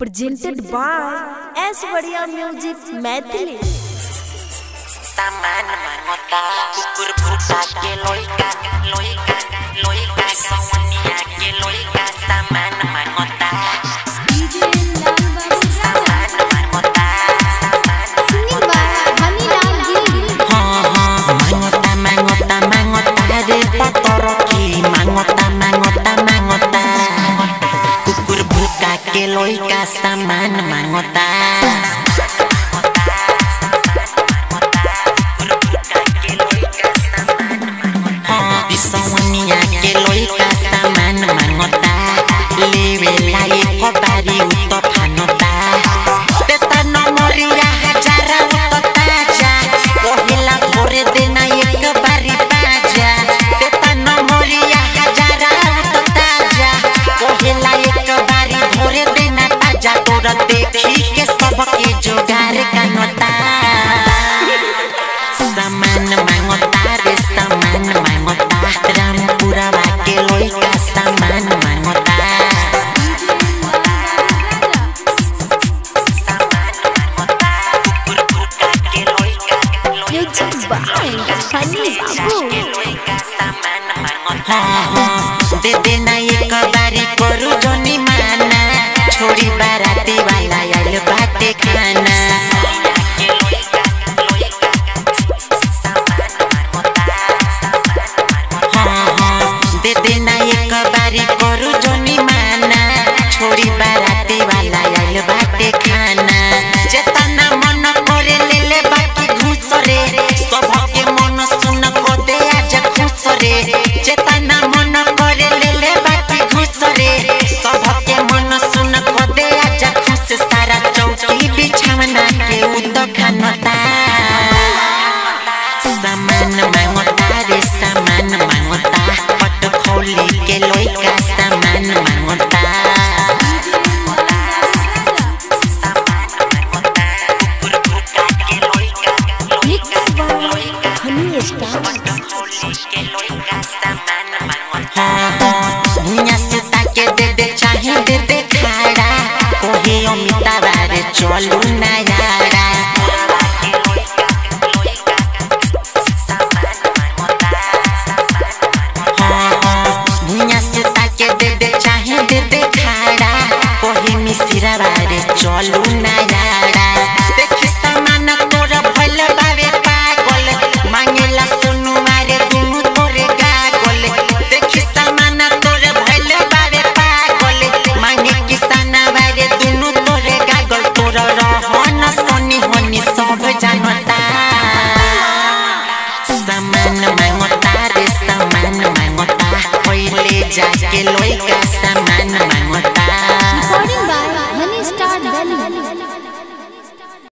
presented by Aishwarya Music Maithili. Taman mangota kukur buta ke loika sawanya ke loika taman mangota taman mangota singing by Hanilal Giri. mangota de patoroki mangota kukur buta ke loika taman mangota Sawanya ke loika taman mangota lewe lai ko bari uto phanota tetano moria hajara uto taja kohila bore dena ek bari baja tetano moria hajara uto taja kohila ek bari bore dena taja तोरा देखी के सबके जोगार कानोता सामान मांगोता रे सामान मांगोता रामपुरा के लोइका सामान मांगोता Music by Hani Babu. दे देना एक बारी करू जोनी माना छोड़ी बाराती वाला आइल बाटे खाना दे देना एक बारी करू जोनी माना छोड़ी बाराती वाला आइल बाटे खाना जेतना मन करे ले ले बाकी घुस रे सबके मन सुन को दे आज खुश रे जेतना मन करे ले ले बाकी घुस रे सबके मन सुन को दे आज खुश सारा चौकी बिछावना के उद खानता सामान मांगता रे सामान मांगता पट खोली के लोइका सामान मांगता Mixed by Hani Star. भुइया सुता के दे दे चाहे दे दे खाड़ा कोहे अमिता बारे चलू ना यारा भुइया सुता के दे दे चाहे दे दे खाड़ा कोहे मिसिरा बारे चलू ना यारा देखि सामान तोरा भइल बावे पागल मांगेला सुनु मारे दुनु तोरे गागल देखि सामान तोरे भइल बावे पागल मांगे किसाना बारे दुनु तोरे गागल तोरा रहन सनी होनी सब जानता सामान मांगता रे सामान मांगता पहिले जाके लोइका